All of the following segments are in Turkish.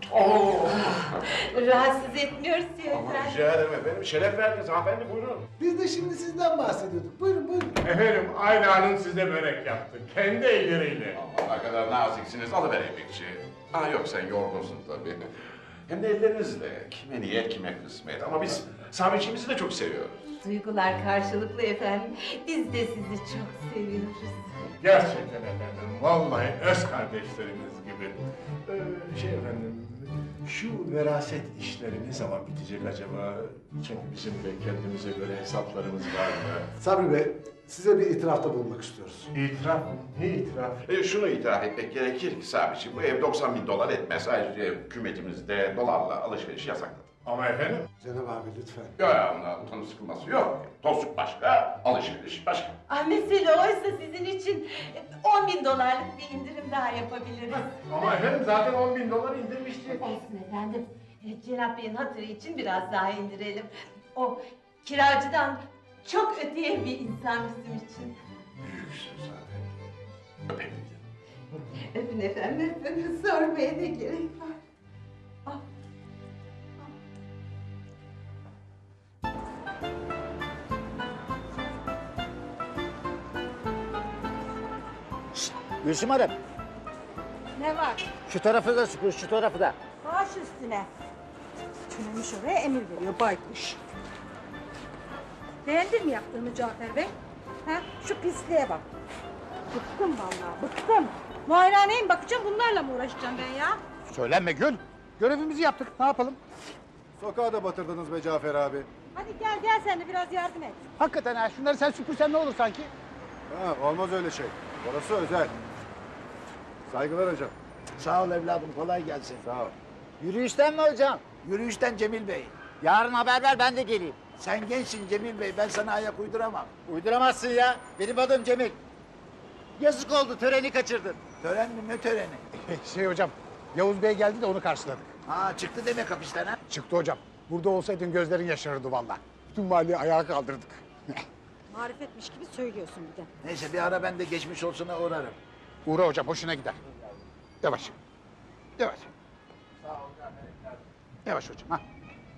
Oo. Rahatsız etmiyoruz ya Aman efendim. rica ederim efendim. Şeref verdiniz hanımefendi, buyurun. Biz de şimdi sizden bahsediyorduk. Buyurun buyurun. Efendim Ayla'nın size börek yaptı. Kendi elleriyle. Aman ne kadar naziksiniz, alıver emekçi. Ha yok, sen yorgunsun tabii. Hem de ellerinizle. Kime niyet, kime kısmet. Ama biz Sametçiğimizi de çok seviyoruz. Duygular karşılıklı efendim. Biz de sizi çok seviyoruz. Gerçekten efendim. Vallahi öz kardeşlerimiz gibi. Efendim, şu veraset işleri ne zaman bitecek acaba? Çünkü bizim de kendimize göre hesaplarımız var mı? Sabri Bey, size bir itirafta bulunmak istiyoruz. İtiraf mı? Ne itiraf? Şunu itiraf etmek gerekir ki Sametçiğim, bu ev 90.000 dolar etmez. Ayrıca hükümetimizde dolarla alışveriş yasakladı. Ama efendim, Cenab abi lütfen. Ya ona utanı sıkılması yok. Dostluk başka, alışveriş başka. Ah mesele oysa sizin için 10.000 dolarlık bir indirim daha yapabiliriz. ama efendim zaten 10.000 dolar indirmiştik. Olsun efendim. Cenap Bey'in hatırı için biraz daha indirelim. O kiracıdan çok öteye bir insan bizim için. Büyüksün zaten. Öpelim. Öpün efendim, öpün. Sormaya ne gerek var? Ah. Gülsüm Hanım, Ne var? şu tarafı da süpür, şu tarafı da. Baş üstüne. Tünemiş oraya emir veriyor baykuş. Beğendin mi yaptığımı Cafer Bey? Ha? Şu pisliğe bak. Bıktım vallahi, bıktım. Muayenehaneye mi bakacağım, bunlarla mı uğraşacağım ben ya? Söylenme Gül. Görevimizi yaptık, ne yapalım? Sokağı da batırdınız be Cafer abi. Hadi gel sen de biraz yardım et. Hakikaten ha, şunları sen süpürsen ne olur sanki? Ha, olmaz öyle şey. Orası özel. Saygılar hocam. Sağ ol evladım, kolay gelsin. Sağ ol. Yürüyüşten mi hocam? Yürüyüşten Cemil Bey. Yarın haber ver, ben de geleyim. Sen gençsin Cemil Bey, ben sana ayak uyduramam. Uyduramazsın ya, benim adım Cemil. Yazık oldu, töreni kaçırdın. Tören mi, ne töreni? Hocam, Yavuz Bey geldi de onu karşıladık. Ha, çıktı demek hapisten ha? Çıktı hocam. Burada olsaydın gözlerin yaşarırdı vallahi. Bütün mahalleyi ayağa kaldırdık. Marifetmiş gibi söylüyorsun bir de. Neyse bir ara ben de geçmiş olsuna uğrarım. Uğra hocam, hoşuna gider. Yavaş. Yavaş. Yavaş hocam, ha.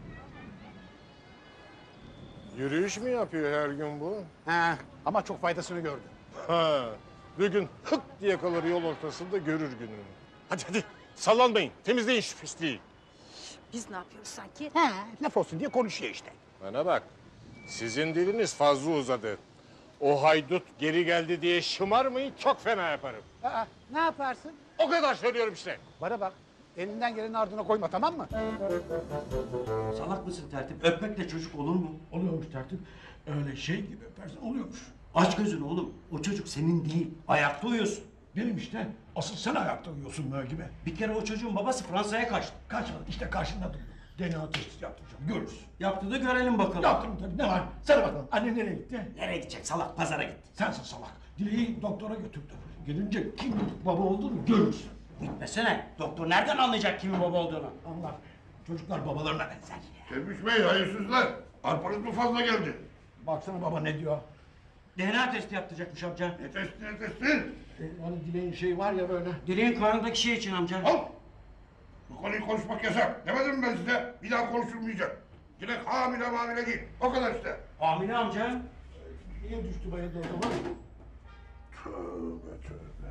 Yürüyüş mü yapıyor her gün bu? Ha, ama çok faydasını gördüm. Ha, bir gün hık diye kalır yol ortasında görür gününü. Hadi hadi sallanmayın, temizleyin şu pisliği. Biz ne yapıyoruz sanki? Ha, laf olsun diye konuşuyor işte. Bana bak, sizin diliniz fazla uzadı. O haydut geri geldi diye şımarmayın, çok fena yaparım. Aa, ne yaparsın? O kadar söylüyorum işte. Bana bak, elinden gelenin ardına koyma, tamam mı? Salak mısın tertip? Öpmekle çocuk olur mu? Oluyormuş tertip. Öyle şey gibi öpersen oluyormuş. Aç gözünü oğlum. O çocuk senin değil. Ayakta uyuyorsun. Benim işte. Asıl sen ayakta uyuyorsun böyle gibi. Bir kere o çocuğun babası Fransa'ya kaçtı. Kaçmadı. İşte karşında duruyor. DNA testi yaptıracağım. Görürsün. Yaptı da görelim bakalım. Yaptım tabii. Ne var? Sana bakalım. Anne nereye gitti? Nereye gidecek salak? Pazara gitti. Sensin salak. Dileği doktora götürdüm. Gelince kim baba olduğunu görürsün. Gitmesene. Doktor nereden anlayacak kimin baba olduğunu? Anlar. Çocuklar babalarına benzer. Tebrik Bey, hayırsızlar. Arpanız mı fazla geldi? Baksana baba ne diyor. DNA testi yaptıracakmış amca. Ne testi, ne testi? Hani dileğin şeyi var ya böyle. Dileğin karnındaki şey için amca. Al! Bu konuyu konuşmak yasak. Demedim mi ben size? Bir daha konuşulmayacak. Dilek hamile değil. O kadar işte. Hamile amca. Niye düştü bayıldı o zaman? Tövbe tövbe.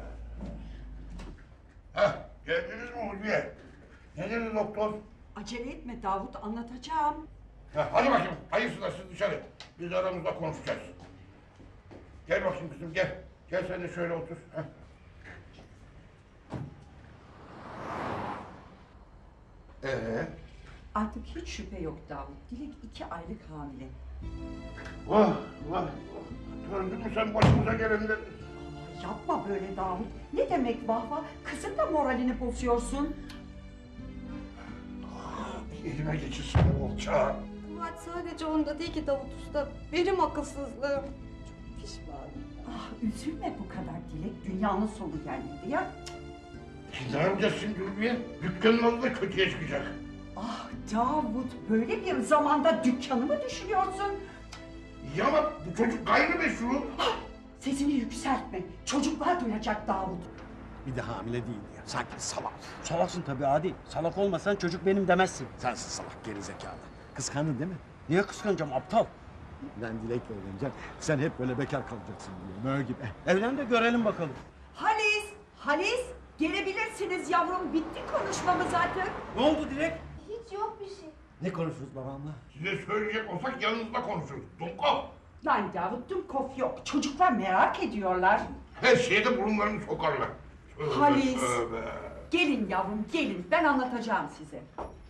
Heh, geldiniz mi Ulviye? Ne dedi doktor? Acele etme Davut, anlatacağım. Heh, hadi bakayım, hayırsızlar siz dışarı. Biz aramızda konuşacağız. Gel bakayım kızım, gel. Gel sen de şöyle otur. Heh. Artık hiç şüphe yok Davut. Dilek 2 aylık hamile. Vah, vah, vah. Gördün mü sen başımıza gelenleri? Yapma böyle Davut. Ne demek vah vah? Kızın da moralini bozuyorsun. Elime geçirsin olça. Kabahat sadece onda değil ki Davut Usta. Benim akılsızlığım. Çok pişmanım. Ah üzülme bu kadar Dilek. Dünyanın sonu gelmedi ya. Ne yapacağız şimdi Ulviye? Dükkanın adı da kötüye çıkacak. Ah Davut böyle bir zamanda dükkanı mı düşünüyorsun? Ya ama bu çocuk gayrimeşru. Sesini yükseltme. Çocuklar duyacak Davut. Bir de hamile değil ya. Sanki salak. Salaksın tabii Adi. Salak olmasan çocuk benim demezsin. Sensin salak gerizekalı. Kıskandın değil mi? Niye kıskanacağım aptal? Ben Dilek'le evleneceğim. Sen hep böyle bekar kalacaksın diye. Mö gibi. Evlen de görelim bakalım. Halis, gelebilirsiniz yavrum. Bitti konuşmamız zaten. Ne oldu Dilek? Hiç yok bir şey. Ne konuşuruz babamla? Size söyleyecek olsak yanınızda konuşuruz. Dumkov. Lan Davut Dumkov yok. Çocuklar merak ediyorlar. Her şeye de burunlarını sokarlar. Tövbe, Halis. tövbe. Gelin yavrum gelin. Ben anlatacağım size.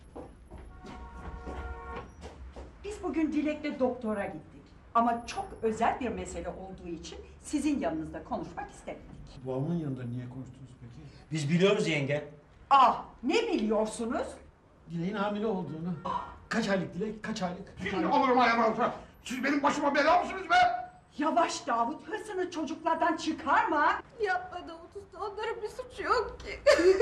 Biz bugün Dilek'le doktora gittik. Ama çok özel bir mesele olduğu için sizin yanınızda konuşmak istemedik. Babamın yanında niye konuştunuz peki? Biz biliyoruz yenge. Ah, ne biliyorsunuz? Dileğin hamile olduğunu. Kaç aylık Dilek? Kaç aylık? Şimdi olurum ayağım altına. Siz benim başıma bela mısınız be? Yavaş Davut, hırsını çocuklardan çıkarma. Yapma Davut Usta, onların bir suçu yok ki.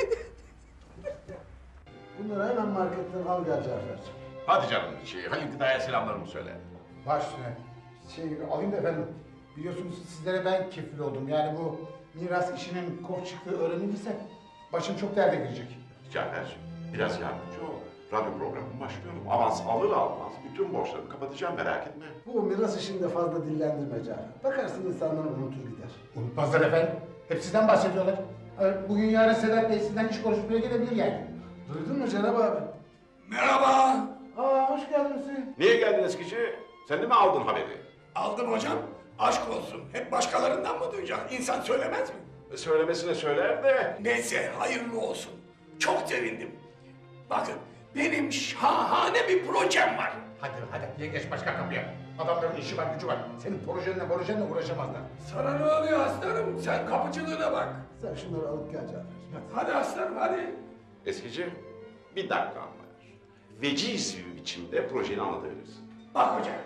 Bunları hemen marketten al gel Cafer'cim. Hadi canım içi. Halil Gıda'ya selamlarımı söyle. Baş üstüne. Alayım da efendim. Biliyorsunuz sizlere ben kefil oldum. Yani bu miras işinin kop çıktığı öğrenilirse başım çok derde girecek. Cafer'cim biraz yardımcı ol. Radyo programı başlıyorum. Avans alır almaz bütün borçlarımı kapatacağım, merak etme. Bu miras işini de fazla dillendirme Cafer. Bakarsın insanlar unutur gider. Unutmazlar efendim. Hep sizden bahsediyorlar. Bugün yarın Sedat Bey sizden iş konuşmaya gelebilir yani. Duydun mu Cenab abi? Merhaba. Hoş geldin Hüseyin. Niye geldin eskici? Sen de mi aldın haberi? Aldım hocam. Aşk olsun. Hep başkalarından mı duyacak? İnsan söylemez mi? Söylemesine söyler de. Neyse hayırlı olsun. Çok sevindim. Bakın benim şahane bir projem var. Hadi geç başka kapıya. Adamların işi var gücü var. Senin projenle uğraşamazlar. Sana ne oluyor aslanım? Sen kapıcılığına bak. Sen şunları alıp gel Cafer'cim. Hadi aslanım hadi. Eskici, bir dakikan var. Veciz bir biçimde projeni anlatabilirsin. Bak hocam.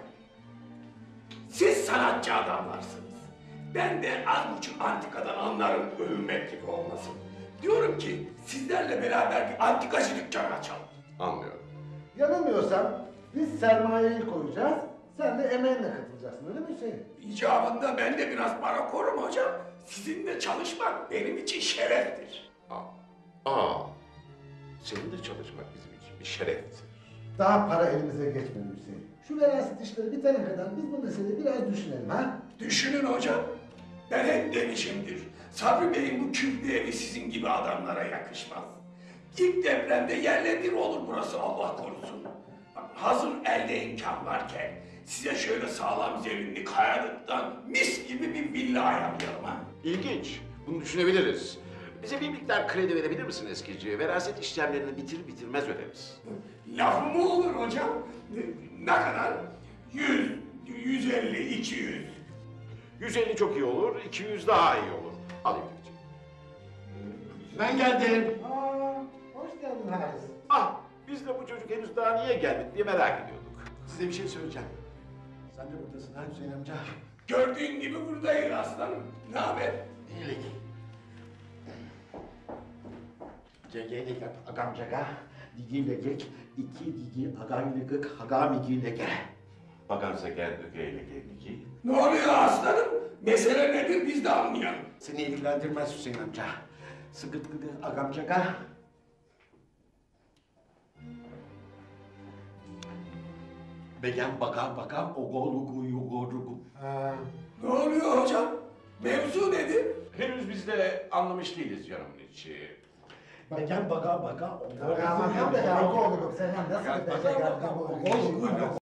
Siz sanatçı adamlarsınız. Ben de az buçuk antikadan anlarım, övünmek gibi olmasın. Diyorum ki sizlerle beraber bir antikacı dükkanı açalım. Anlıyorum. Yanılmıyorsam biz sermayeyi koyacağız, sen de emeğinle katılacaksın öyle mi Hüseyin? İcabında ben de biraz para korum hocam. Sizinle çalışmak benim için şereftir. Senin de çalışmak bizim için bir şereftir. Daha para elimize geçmedi Hüseyin. Şu veraset işleri bitene kadar biz bu meseleyi biraz düşünelim ha? Düşünün hocam. Ben hep demişimdir. Sabri Bey'in bu küflü evi sizin gibi adamlara yakışmaz. İlk depremde yerle bir olur burası Allah korusun. Bak, hazır elde imkan varken size şöyle sağlam zeminli kayalıktan mis gibi bir villa ayarlayalım ha. İlginç. Bunu düşünebiliriz. Bize bir miktar kredi verebilir misin eskici? Veraset işlemlerini bitir bitirmez öderiz. Lafı mı olur hocam? Ne kadar? 100, 150, 200. 150 çok iyi olur, 200 daha iyi olur. Alayım eskici. Ben geldim. Hoş geldin Halis. Biz de bu çocuk henüz daha niye gelmedi diye merak ediyorduk. Size bir şey söyleyeceğim. Sen de buradasın ha Hüseyin amca. Gördüğün gibi buradayız aslanım. Ne haber? İyilik. Cegeyle yap agamcaga. Digiyle gek. İki digi agaylı gık hagamigiyle ge. Bakansa gel ögeyle gelmeyeceği. Ne oluyor aslanım? Mesele nedir biz de anlayalım. Seni ilgilendirmez Hüseyin amca. Sıkıt gıdı agamcaga. Begen baka ogolugu yugorugu. Ne oluyor hocam? Mevzu nedir? Henüz biz de anlamış değiliz canımın içi. Begen baka Aman ya be ya, oğlum sen nasıl bir bece geldin bu?